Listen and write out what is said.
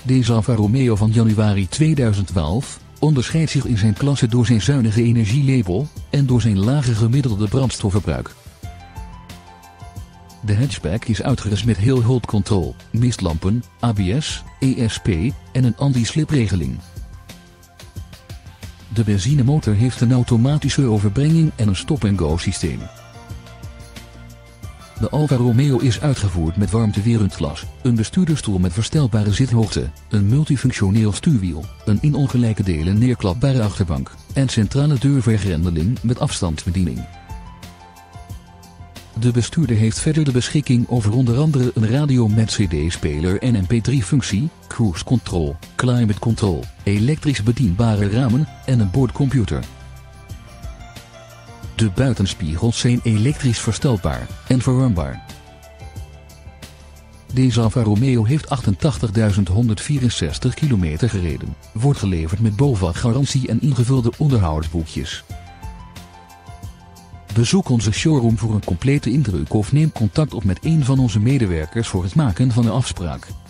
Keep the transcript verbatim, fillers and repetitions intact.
Deze Alfa Romeo van januari tweeduizend twaalf onderscheidt zich in zijn klasse door zijn zuinige energielabel en door zijn lage gemiddelde brandstofverbruik. De hatchback is uitgerust met Hill Hold Control, mistlampen, A B S, E S P en een anti-slipregeling. De benzinemotor heeft een automatische overbrenging en een stop-and-go systeem. De Alfa Romeo is uitgevoerd met warmtewerend glas, een bestuurdersstoel met verstelbare zithoogte, een multifunctioneel stuurwiel, een in ongelijke delen neerklapbare achterbank en centrale deurvergrendeling met afstandsbediening. De bestuurder heeft verder de beschikking over onder andere een radio met C D-speler en M P drie functie, cruise control, climate control, elektrisch bedienbare ramen en een boordcomputer. De buitenspiegels zijn elektrisch verstelbaar en verwarmbaar. Deze Alfa Romeo heeft achtentachtigduizend honderdvierenzestig kilometer gereden, wordt geleverd met B O V A-garantie en ingevulde onderhoudsboekjes. Bezoek onze showroom voor een complete indruk of neem contact op met een van onze medewerkers voor het maken van een afspraak.